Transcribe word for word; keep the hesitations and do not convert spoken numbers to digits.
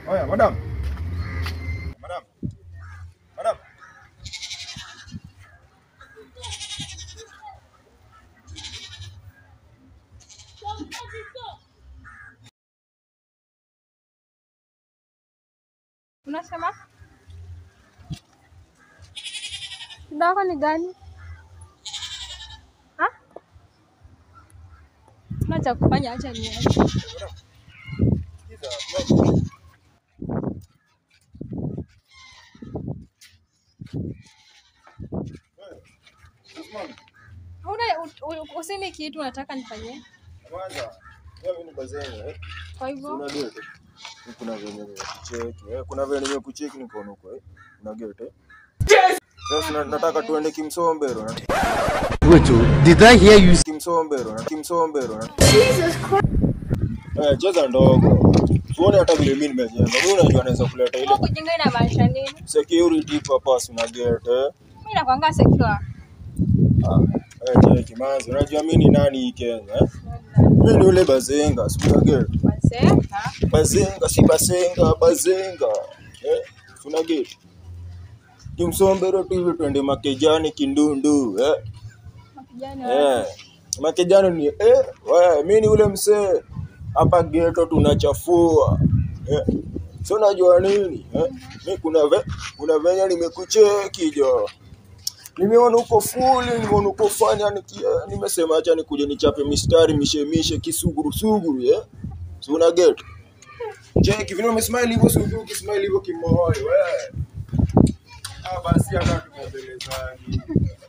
Oya, madam. Madam. Madam. Unasema? Shida yako ni gani? Ha? Acha kufanya, acha niache. Una usini kitu unataka nifanyie? Kwanza, wewe ni bazeni eh? Kwa hivyo una gete. Kuna venye nimekucheki eh? Kuna venye nimekucheki niko huko eh? Una gete. Yes. Sasa nataka tuende Kimsombero. Wait, did I hear you Kimsombero na Kimsombero na Jesus Christ. Eh, cheza ndogo. Tuone hata vile mimi nimejenga. Wewe unajua naweza kuleta ile. Kujenga ina maanisha nini? Security purpose una gete eh? Mimi nakwanga secure. Ah, eh, cheki manzi. Unajua mimi ni nani hii Kenya eh? Mimi ni ule bazenga, si una gete. Bazenga? Bazenga si bazenga, bazenga. Eh? Una gete. Kimsombero tu hivi twende Makejani Kindundu eh? Makejani eh Makejani ni eh wewe mimi ni ule msee hapa Ghetto tunachafua eh sio unajua nini eh mimi kuna ve, kuna venye nimekucheki jo nimeona uko full nimeona uko fanya nikia nimesema acha nikuje nichape mistari mishemishe kisuguru suguru eh sio una Ghetto cheki vile umesmile hivyo suguru kismile hivyo kimoyo wewe. Ah, basi hata tumebelezani.